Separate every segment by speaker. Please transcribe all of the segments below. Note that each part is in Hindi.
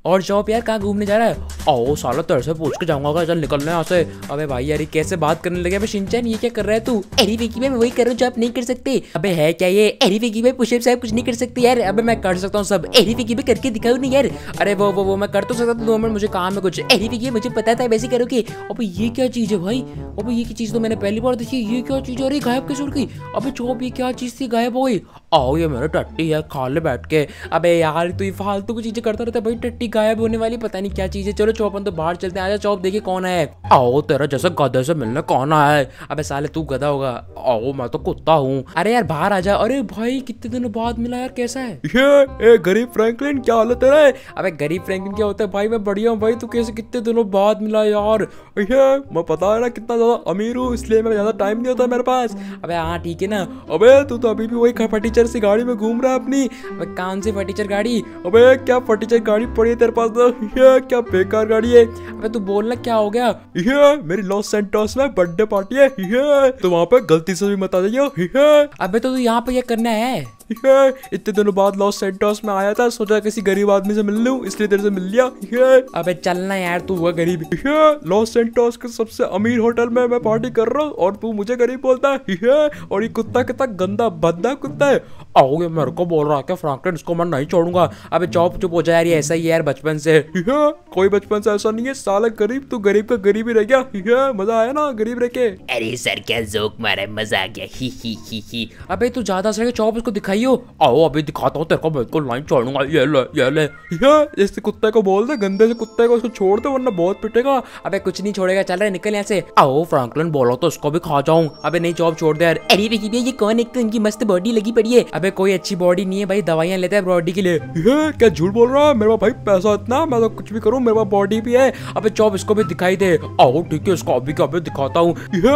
Speaker 1: और जॉब यार कहाँ घूमने जा रहा है? आओ साला तेरे से पूछ के जाऊंगा, चल निकलना यहाँ से। अबे भाई यार ये कैसे बात करने लगे? अबे शिनचैन ये क्या कर रहा है तू? अरे विकी भाई मैं वही कर रहा हूँ जो आप नहीं कर सकते। अबे है क्या ये? अरे विकी भाई पुशअप साहब कुछ नहीं कर सकते यार। अबे मैं कर सकता हूँ सब। अरे विकी भाई करके दिखाओ नहीं यार। अरे वो मैं कर तो सकता था 2 मिनट, मुझे काम है कुछ। अरे विकी मुझे पता था वैसे करोगे। अबे ये क्या चीज है भाई? अबे ये की चीज तो मैंने पहली बार देखी। ये क्या चीज है? अरे गायब कैसे उड़ गई? अबे चौप ये क्या चीज थी गायब हो गई? आओ ये मेरा टट्टी है, खा ले बैठ के। अबे यार तू ये फालतू की चीजें करता रहता है भाई। टट्टी गायब होने वाली पता नहीं क्या चीज है। चलो चौपन तो बाहर चलते हैं। आजा चौप देखिए कौन है। आओ तेरा जैसा गधे से मिलने कौन आया? अबे साले तू गधा होगा। आओ मैं तो कुत्ता हूँ। अरे यार बाहर आजा। अरे भाई कितने दिनों बाद मिला यार, कैसा है?
Speaker 2: ये गरीब फ्रैंकलिन क्या हालत है रे?
Speaker 1: अबे गरीब फ्रैंकलिन क्या होता है भाई? मैं बढ़िया हूँ भाई। तू कैसे कितने दिनों बाद मिला यार?
Speaker 2: ये मैं पता है ना कितना ज्यादा अमीर हूँ, इसलिए मेरा ज्यादा टाइम नहीं होता मेरे पास।
Speaker 1: अबे हाँ ठीक है ना।
Speaker 2: अबे तू तो अभी भी वही फटीचर सी गाड़ी में घूम रहा है अपनी।
Speaker 1: अबे कौन सी फटीचर गाड़ी?
Speaker 2: अबे क्या फटीचर गाड़ी पड़ी है तेरे पास? तो ये क्या बेकार गाड़ी है।
Speaker 1: अबे तू बोलना क्या हो गया?
Speaker 2: ये मेरी लॉस सेंटोस में बर्थडे पार्टी है। ये तो वहाँ पे गलती से भी मत आ जाइए।
Speaker 1: अबे तो तू यहाँ पे क्या करना है?
Speaker 2: इतने दिनों बाद लॉस सेंटोस में आया था, सोचा किसी गरीब आदमी से मिल लूं, इसलिए तेरे से मिल लिया।
Speaker 1: अबे चलना यार, तू हुआ गरीब।
Speaker 2: लॉस सेंटोस के सबसे अमीर होटल में मैं पार्टी कर रहा हूँ और तू मुझे गरीब बोलता है। और ये कुत्ता कितना गंदा भद्दा कुत्ता है।
Speaker 1: आओ ये मेरे को बोल रहा है क्या फ्रैंकलिन? इसको मैं नहीं छोड़ूंगा। अबे चौप चुप हो जा यार, ये ऐसा ही है यार बचपन से।
Speaker 2: कोई बचपन से ऐसा नहीं है साला गरीब। तू गरीब का गरीब ही रह गया। मजा आया ना गरीब रह के?
Speaker 1: अरे सर क्या जोक मारा, मजा आ गया। ही। अबे तू ज्यादा सर चौप इसको दिखाइयो। आओ अभी दिखाता हूँ तेरे को, बिल्कुल लाइन छोड़ूंगा। ये ले।
Speaker 2: इस कुत्ते को बोल दे, गंदे से कुत्ते को, इसको छोड़ दे वरना बहुत पिटेगा।
Speaker 1: अबे कुछ नहीं छोड़ेगा, चल रहा है निकल यहाँ से। आओ फ्रैंकलिन बोलो तो इसको भी खा जाऊं। अबे नहीं चौप छोड़ दे यार। अरे विकी भैया ये कौन? एक तो इनकी मस्त बॉडी लगी पड़ी है। अबे कोई अच्छी बॉडी नहीं है भाई, दवाइयां लेते हैं बॉडी के लिए।
Speaker 2: क्या झूठ बोल रहा है? मेरे पास भाई पैसा इतना, मैं तो कुछ भी करूँ, मेरे पास बॉडी भी है।
Speaker 1: अबे चौप इसको भी दिखाई दे।
Speaker 2: आओ ठीक है, इसको अभी का दिखाता हूँ।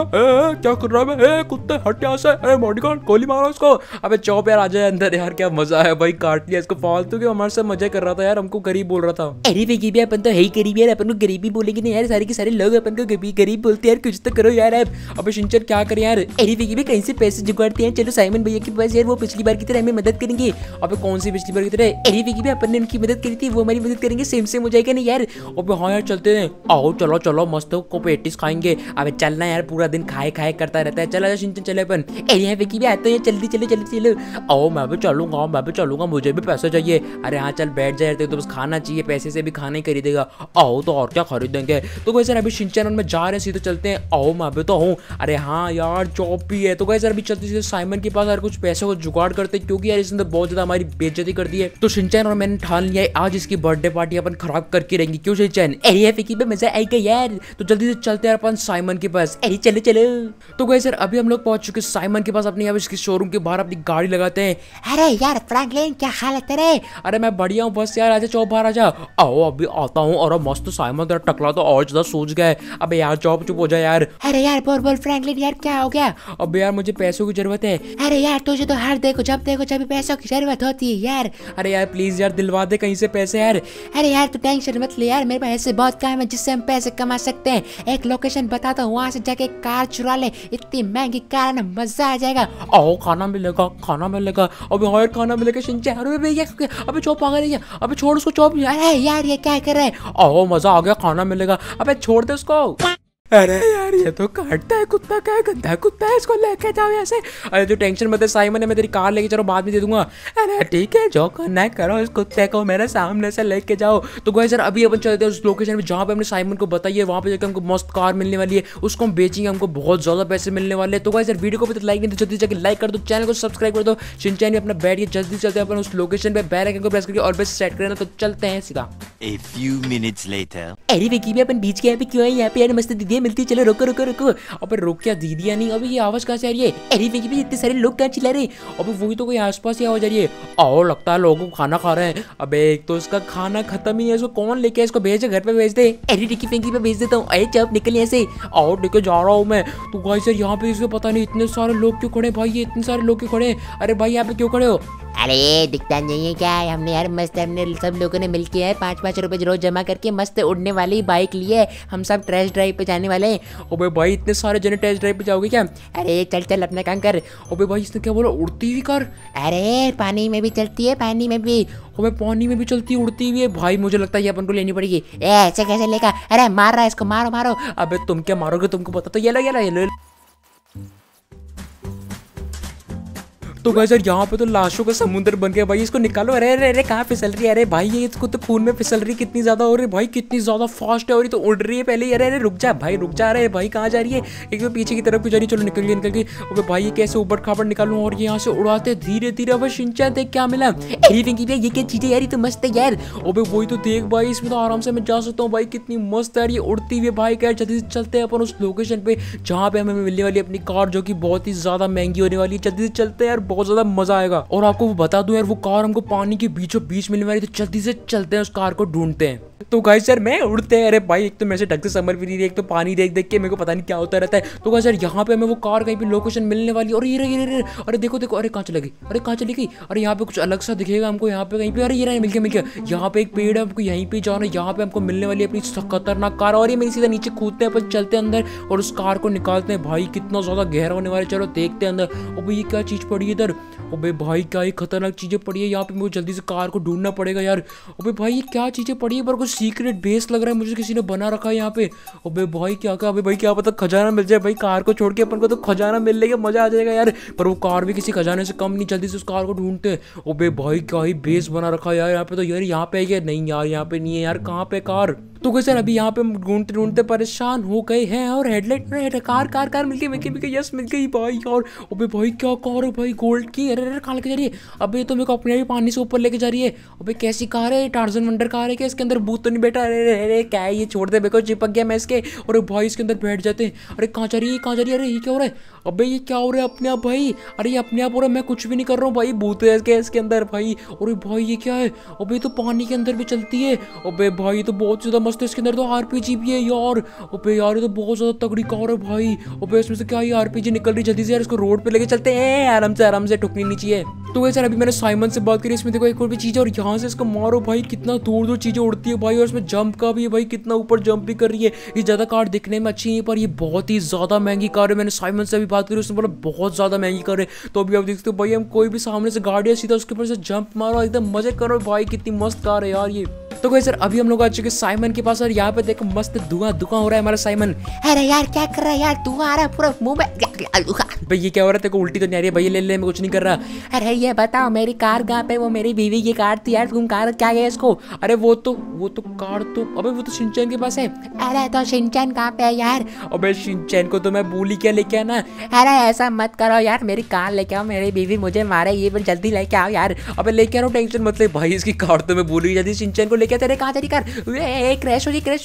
Speaker 2: क्या कर रहा है? कुत्ते हट यहाँ से। बॉडीगार्ड गोली मारो इसको।
Speaker 1: अबे चौप यार आ जाए अंदर यार, क्या मजा है भाई, काट लिया इसको फालतू के। हमारे साथ मजा कर रहा था यार, हमको गरीब बोल रहा था। अरे विकी भैया अपन तो है ही गरीब यार, अपन को गरीबी बोलेंगे नहीं यार, सारे के सारे लोग अपन को गरीब बोलते हैं यार, कुछ तो करो यार आप। अबे शिनचैन क्या करे यार? अरे विकी भैया कहीं से पैसे जुगाड़ते हैं, चलो साइमन भैया के पास यार, वो पिछली बार की तरह हमें मदद करेंगे। अबे कौन सी पिछली बार की तरह? अरे विकी भैया अपन ने उनकी मदद करी थी, वो हमारी मदद करेंगे, सेम हो जाएगा नहीं यार? अबे हाँ यार चलते हैं। आओ चलो मस्त को पेटिस खाएंगे। अबे चलना यार, पूरा दिन खाए करता रहता है। चला शिनचैन चले अपन। अरे विकी भैया आते हैं, जल्दी चलो। आओ मैं भी चलूंगा, मुझे भी पैसे चाहिए। अरे हाँ चल बैठ जाए, तो बस खाना चाहिए, पैसे से भी खाना ही खरीदेगा। आओ तो और क्या खरीदेंगे? तो वैसे अभी शिनचैन में जा रहे हैं, सीधे चलते हैं। आओ मैं भी तो हूँ। अरे हाँ यार जॉब भी है, तो वैसे अभी चलते सीधे साइमन के पास यार, कुछ पैसे को जुगाड़ करते, क्योंकि यार इसने बहुत ज्यादा हमारी बेइज्जती कर दी है। तो शिनचैन और मैंने ठान लिया है आज इसकी बर्थडे पार्टी अपन खराब करके रहेंगे। क्यों शिनचैन? अरे विकी पे मजा आएगा यार। तो जल्दी से चलते हैं अपन साइमन के पास। अरे चलो। तो वैसे अभी हम लोग पहुंच चुके साइमन के पास, अपनी यहाँ इसके शोरूम के बाहर अपनी गाड़ी लगाते हैं। अरे यार फ्रैंकलिन क्या हालत है रे? अरे मैं बढ़िया हूँ, बस यार आजा चौप बाहर आजा। आओ अभी आता हूँ। और मस्त साइमन तेरा टकला तो और ज्यादा सूझ गया है। अबे यार चौप चुप हो जाए यार। अरे यार बोल फ्रैंकलिन यार क्या हो गया? अबे यार मुझे पैसों की जरूरत है। अरे यार तुझे तो हर जब देखो जब पैसों की जरूरत होती है यार। अरे यार प्लीज यार दिलवा दे कहीं से पैसे यार। अरे यार तू टेंशन मत ले यार, मेरे पास ऐसे बहुत काम है जिससे हम पैसे कमा सकते हैं। एक लोकेशन बताता हूँ, वहाँ से जाके कार चुरा ले, इतनी महंगी कार है, मजा आ जाएगा। आओ खाना मिलेगा। अबे हाँ यार खाना मिलेगा शिनचैन। अरे भैया अबे चौप आ गया। अबे छोड़ उसको चौप। अरे यार ये क्या कर रहा है? आओ मजा आ गया, खाना मिलेगा। अबे छोड़ दे उसको। अरे यार ये तो काटता है कुत्ता, का है गंदा कुत्ता है, इसको लेके जाओ ऐसे। अरे जो टेंशन मत है साइमन है, मैं तेरी कार लेके चलो, बाद में दे दूंगा। अरे ठीक है जो करना है करो, इस कुत्ते को मेरे सामने से लेके जाओ। तो गाइस यार अभी अपन चलते हैं उस लोकेशन पे जहाँ पे हमने साइमन को बताई है, वहाँ पे जाकर हमको मस्त कार मिलने वाली है, उसको हम बेचेंगे, हमको बहुत ज्यादा पैसे मिलने वाले हैं। तो गाइस यार वीडियो को भी तो लाइक नहीं, तो जल्दी जाकर लाइक कर दो, चैनल को सब्सक्राइब कर दो। शिनचैन भी अपना बैठ के जल्दी चलते हैं अपन उस लोकेशन पे, बेल आइकन को प्रेस करके और बेस सेट करना। तो चलते हैं सीधा।
Speaker 3: A few minutes later.
Speaker 1: अरे विकी भी अपन बीच के यहाँ पे क्यों है? यहाँ पे यार मस्त दीदी मिलती, चलो रुको। अबे रुक क्या दीदियाँ नहीं? अबे ये आवाज कहाँ से आ रही है? अरे विकी भी इतने सारे लोग कहाँ चिल्ला रहे? अबे वही तो कोई आसपास ही आवाज आ रही है। और लगता है लोगों को खाना खा रहे हैं। अबे एक तो इसका खाना खत्म ही है, इसको कौन लेके, इसको भेज घर पे भेज दे। अरे टिकी फिंकी पे भेज देता हूँ। अरे चप निकल यहाँ से। और लेके जा रहा हूँ मैं। तो गाइस यार यहाँ पे इसको पता नहीं इतने सारे लोग क्यों खड़े भाई, ये इतने सारे लोग क्यों खड़े? अरे भाई यहाँ पे क्यों खड़े हो?
Speaker 4: अरे दिखता नहीं है क्या? हमने यार मस्त, हमने सब लोगों ने मिलके यार 5-5 रुपए रोज जमा करके मस्त उड़ने वाली बाइक ली है। हम सब टेस्ट ड्राइव पे जाने वाले हैं।
Speaker 1: ओबे भाई इतने सारे जने टेस्ट ड्राइव पे जाओगे क्या?
Speaker 4: अरे चल चल अपना काम कर।
Speaker 1: ओबे भाई इसने क्या बोला, उड़ती हुई कार?
Speaker 4: अरे पानी में भी चलती है, पानी में भी।
Speaker 1: ओबे पानी में भी चलती उड़ती हुई है भाई, मुझे लगता है ये अपन को लेनी पड़ेगी।
Speaker 4: ऐसे कैसे लेगा? अरे मार रहा है इसको, मारो मारो।
Speaker 1: अबे तुम क्या मारोगे, तुमको पता तो ये लो। तो गाइस यार यहाँ पे तो लाशों का समुद्र बन गया भाई, इसको निकालो। अरे अरे अरे कहाँ फिसल रही है? अरे भाई ये इसको तो खून में फिसल रही, कितनी ज्यादा हो रही है भाई, कितनी ज्यादा फास्ट है और ये तो उड़ रही है पहले। अरे अरे रुक जा भाई, रुक जा। अरे भाई कहाँ जा रही है? एक तो पीछे की तरफ जा रही है। चलो निकल गई। ओके भाई ये कैसे ऊबड़ खाबड़ निकालूं और ये यहाँ से उड़ाते धीरे धीरे। अब शिनचैन देख क्या मिला।
Speaker 4: ये क्या चीज है यार? ये तो मस्त है यार।
Speaker 1: ओबे वही तो देख भाई, इसमें तो आराम से मैं जा सकता हूँ भाई, कितनी मस्त है यार ये उड़ती हुई बाइक है। जल्दी से चलते हैं अपन उस लोकेशन पे जहाँ पे हमें मिलने वाली अपनी कार, जो कि बहुत ही ज्यादा महंगी होने वाली है। जल्दी से चलते हैं यार, बहुत ज्यादा मजा आएगा। और आपको वो बता दूं यार, वो कार हमको पानी के बीचों बीच मिलने वाली, तो जल्दी से चलते हैं उस कार को ढूंढते हैं। तो गाइस यार मैं उड़ते हैं। अरे भाई एक तो मेरे से ढंग से समझ भी नहीं रही, एक तो पानी देख देख के मेरे को पता नहीं क्या होता रहता है। तो गाइस यार यहाँ पे हमें वो कार कहीं पे लोकेशन मिलने वाली। और ये अरे देखो देखो, अरे कहाँ चली गई? अरे कहाँ चली गई? अरे यहाँ पे कुछ अलग सा दिखेगा हमको यहाँ पे कहीं पे। अरे ये मिल गया। यहाँ पे एक पेड़ है, हमको यहीं पे जाना है। यहाँ पे हमको मिलने वाली अपनी खतरनाक कार। और ये मेरी सीधा नीचे कूदते हैं, अपन चलते हैं अंदर और उस कार को निकालते हैं। भाई कितना ज्यादा गहरा होने वाला है, चलो देखते हैं अंदर। और ये क्या चीज पड़ी है इधर? अबे भाई क्या ये खतरनाक चीजें पड़ी है यहाँ पे, मुझे जल्दी से कार को ढूंढना पड़ेगा यार। अबे भाई ये क्या चीजें पड़ी है? पर कुछ सीक्रेट बेस लग रहा है मुझे, किसी ने बना रखा है यहाँ पे। अबे भाई क्या क्या? अबे भाई क्या पता खजाना मिल जाए भाई, कार को छोड़ के अपन को तो खजाना मिलने का मजा आ जाएगा यार। पर वो कार भी किसी खजाने से कम नहीं, जल्दी से उस कार को ढूंढते हैं। अबे भाई क्या ही बेस बना रखा है यार यहाँ पे। तो यार यहाँ पे है क्या? नहीं यार यहाँ पे नहीं है यार, कहाँ पे कार? तो कैसे अभी यहाँ पे ढूंढते ढूंढते परेशान हो गए हैं। और हेडलाइट कार मिल गई, यस मिल गई भाई यार। अबे भाई क्या कार है भाई, गोल्ड की? अरे अरे कहाँ लेके जा रही है? अबे तो मेरे को अपने भी पानी से ऊपर लेके जा रही है। अबे कैसी कार है? टार्जन वंडर कार है क्या? इसके अंदर भूत तो नहीं बैठा? अरे अरे क्या है ये? छोड़ दे, मेरे को चिपक गया मैं इसके। और भाई इसके अंदर बैठ जाते हैं। अरे कहाँ जा रही है? कहाँ जा रही है? अरे ये क्या हो रहा है? अबे ये क्या हो रहा है अपने आप भाई? अरे ये अपने आप हो रहा है, मैं कुछ भी नहीं कर रहा हूँ भाई, भूत है इसके अंदर भाई। अरे भाई ये क्या है? अबे तो पानी के अंदर भी चलती है। अबे भाई तो बहुत ज्यादा मस्त है, इसके अंदर तो आरपीजी भी है यार। अबे यार ये तो बहुत ज्यादा तगड़ी कार है भाई। अबे इसमें से क्या ये आरपीजी निकल रही? जल्दी से यार इसको रोड पे लेके चलते हैं, आराम से ठुकनी नहीं चाहिए। तो वैसे अभी मैंने साइमन से बात करी, इसमें देखो एक और भी चीज है और यहाँ से इसको मारो भाई, कितना दूर दूर चीजें उड़ती है भाई। और इसमें जंप का भी है भाई, कितना ऊपर जंप भी कर रही है। ये ज्यादा कार दिखने में अच्छी है पर ये बहुत ही ज्यादा महंगी कार है। मैंने साइमन से भी बात करी, उसने बोला बहुत ज्यादा महंगी कार है। तो अभी आप देखते हो भाई, हम कोई भी सामने से गाड़ी है सीधा उसके ऊपर से जंप मारो, एकदम मजे करो भाई, कितनी मस्त कार है यार ये। तो भाई सर अभी हम लोग आ चुके साइमन के पास और यहाँ पे देखो मस्त धुआं हो रहा है हमारा साइमन।
Speaker 4: अरे यार क्या कर रहा है यार? धुआं आ रहा है पूरा मुंह में।
Speaker 1: भाई ये क्या हो रहा है? तेरे को उल्टी तो नहीं आ रही है? भाई ले मैं कुछ नहीं कर रहा।
Speaker 4: अरे ये बताओ मेरी कार कहाँ पे? वो मेरी बीवी की कार थी यार, तुम कार क्या गया इसको?
Speaker 1: अरे वो तो कार तो अबे वो तो शिनचैन के पास है।
Speaker 4: अरे तो शिनचैन कहाँ पे है यार?
Speaker 1: अबे शिनचैन को तो मैं भूल ही क्या लेके आना।
Speaker 4: अरे ऐसा मत करो यार, मेरी कार लेके आओ, मेरी बीवी मुझे मारे, ये पर जल्दी लेके आओ यार।
Speaker 1: अबे लेके आ रहा हूँ, टेंशन मत ले भाई, इसकी कार तो मैं भूल ही, जल्दी शिनचैन को लेके आ।
Speaker 4: तेरे कहाँ तेरी कार? क्रैश हो गई, क्रैश।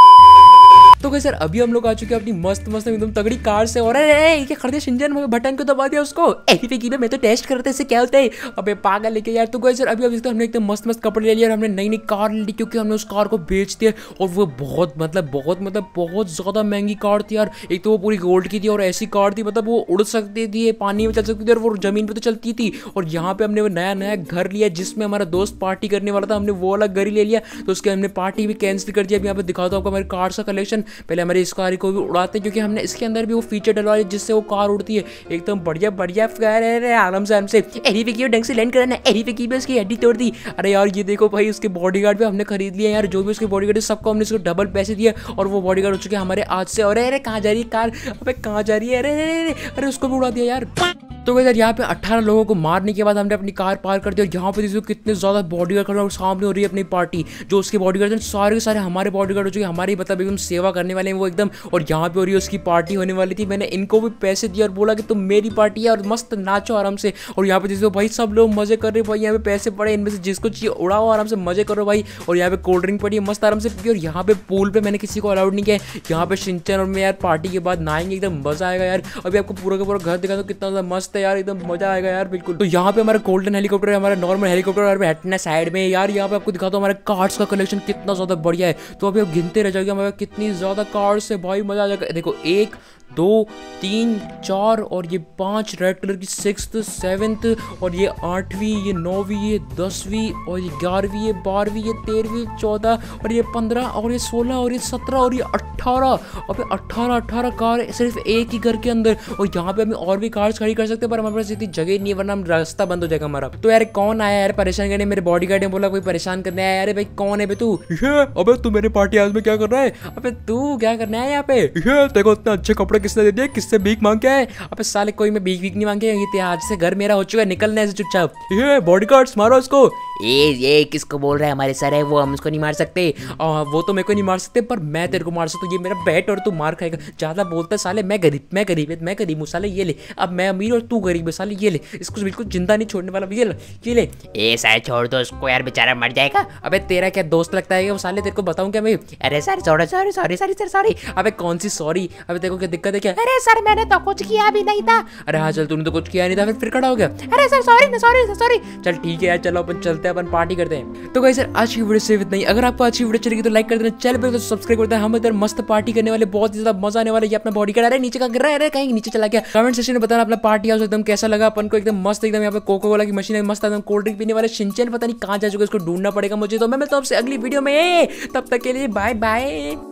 Speaker 1: तो कैसे सर अभी हम लोग आ चुके हैं अपनी मस्त एकदम तगड़ी कार से। और अरे क्या खरीदे शिनचैन, बटन को दबा दिया उसको। मैं तो टेस्ट करते इससे क्या होता है। अबे पागल लेके यार। तो कैसे सर अभी हमने एकदम मस्त कपड़े ले लिया और हमने नई कार ले ली, क्योंकि हमने उस कार को बेच दिया। और वो बहुत ज्यादा महंगी कार थी यार। एक तो वो पूरी गोल्ड की थी और ऐसी कार थी, मतलब वो उड़ सकती थी, पानी में चल सकती थी और वो जमीन पे तो चलती थी। और यहाँ पे हमने वो नया घर लिया जिसमें हमारा दोस्त पार्टी करने वाला था, हमने वो वाला घर ही ले लिया। तो उसके हमने पार्टी भी कैंसिल कर दिया। अब यहाँ पे दिखाता हूँ आपको हमारी कार का कलेक्शन। पहले हमारे इस कार को भी उड़ाते हैं, क्योंकि हमने इसके अंदर भी वो फीचर डलवा लिया जिससे वो कार उड़ती है एकदम बढ़िया आराम से। ढंग से लैंड कराना। उसकी हड्डी तोड़ दी। अरे यार ये देखो भाई, उसके बॉडीगार्ड भी हमने खरीद लिया यार, जो भी उसके बॉडीगार्ड है सबको हमने इसको डबल पैसे दिए और वो बॉडीगार्ड हो चुके हैं हमारे आज से। अरे कहाँ जा रही है कार? अबे कहाँ जा रही है? अरे उसको भी उड़ा दिया यार। तो यार यहाँ पे 18 लोगों को मारने के बाद हमने अपनी कार पार कर दी। और यहाँ पे देखो कितने ज्यादा बॉडीगार्ड खड़े और सामने हो रही है अपनी पार्टी। जो उसके बॉडीगार्ड सारे के सारे हमारे बॉडीगार्ड हो चुके, हमारी मतलब एकदम सेवा करने वाले हैं वो एकदम। और यहाँ पे हो रही है उसकी पार्टी होने वाली थी। मैंने इनको भी पैसे दिए और बोला कि तुम मेरी पार्टी है और मस्त नाचो आराम से। और यहाँ पे देखो भाई सब लोग मजे कर रहे हैं भाई, यहाँ पे पैसे पड़े, इनमें से जिसको चाहिए उड़ाओ, आराम से मजे करो भाई। और यहाँ पे कोल्ड ड्रिंक पड़ी है मस्त आराम से पी। और यहाँ पे पूल पे मैंने किसी को अलाउड नहीं किया। यहाँ पे शिनचैन और मैं यार पार्टी के बाद नहाएंगे, एकदम मजा आएगा यार। अभी आपको पूरा का पूरा घर दिखा दो, कितना ज्यादा मस्त है यार, एकदम मजा आएगा यार बिल्कुल। तो यहाँ पे हमारा गोल्डन हेलीकॉप्टर है, हमारा नॉर्मल हेलीकॉप्टर और हटना साइड में यार। यहाँ पे आपको दिखाता हूँ हमारे कार्ड्स का कलेक्शन कितना ज्यादा बढ़िया है। तो अभी आप गिनते रह जाएगा हमारे कितनी ज्यादा कार्ड्स है भाई, मजा आ जाएगा। देखो 1 2 3 4 और ये 5 रेड कलर की 6th 7th और ये 8वीं, ये 9वीं, ये 10वीं और ये 11वीं, ये 12वीं, ये 13वीं, 14 और ये 15 और ये 16 और ये 17 और ये 18। अब 18 कार सिर्फ एक ही घर के अंदर। और यहाँ पे हमें और भी कार्स खड़ी कर सकते हैं, पर हमारे पास इतनी जगह नहीं है, वरना हम रास्ता बंद हो जाएगा हमारा। तो यार कौन आया यार परेशान करने? मेरे बॉडीगार्ड ने बोला कोई परेशान करने आया। अरे भाई कौन है बे तू?
Speaker 2: अबे तू मेरे पार्टी हाउस में क्या कर रहा है?
Speaker 1: अबे तू क्या करना है यहाँ पे?
Speaker 2: देखो इतने अच्छे कपड़े किसने दे दिए? किससे भीख मांग के आए?
Speaker 1: अबे साले कोई मैं भीख नहीं मांगे, ये आज से घर मेरा हो चुका है, निकलने से चुपचाप।
Speaker 2: ये बॉडीगार्ड्स मारो इसको।
Speaker 4: ये किसको बोल रहा है? हमारे सर है वो, हम उसको नहीं मार सकते।
Speaker 1: वो तो मेरे को नहीं मार सकते, पर मैं तेरे को मार सकता हूँ। ये मेरा बैट और तू मार खाएगा। ज्यादा बोलता है साले। मैं गरीब हूँ साले, ये ले। अब मैं अमीर और तू गरीब है साले, ये ले। इसको बिल्कुल जिंदा नहीं छोड़ने वाला, ये ले।
Speaker 4: ए सर छोड़ दो उसको यार, बेचारा मर जाएगा।
Speaker 1: अबे तेरा क्या दोस्त लगता है वो साले? तेरे को बताऊं क्या मैं?
Speaker 4: अरे सर सॉरी।
Speaker 1: अबे कौन सी सॉरी? अबे तेरे को क्या दिक्कत है क्या?
Speaker 4: अरे सर मैंने तो कुछ किया भी नहीं था।
Speaker 1: अरे हाँ चल, तूने तो कुछ किया नहीं था, फिर खड़ा हो गया।
Speaker 4: अरे सर सॉरी।
Speaker 1: चल ठीक है यार, चलो अपन चलते हैं, अपन पार्टी करते हैं। तो गाइस सर आज की वीडियो सिर्फ इतना ही। अगर आपको अच्छी वीडियो चलेगी तो लाइक कर देना, चैनल पर तो सब्सक्राइब कर देना। हम इधर मस्त पार्टी करने वाले, बहुत ही ज्यादा मजा आने वाला है। ये अपना बॉडी का नीचे का गिर रहा है, कहीं नीचे चला गया। कमेंट सेक्शन में बताना अपना पार्टी हाउस एकदम कैसा लगा अपन को। एकदम मस्त, एकदम यहाँ पे कोको कोला की मशीन है मस्त, एकदम कोल्ड ड्रिंक पीने वाले। शिनचैन पता नहीं कहाँ जा चुका है, इसको ढूंढना पड़ेगा मुझे। तो मैं मिलता हूं आपसे अगली वीडियो में, तब तक के लिए बाय बाय।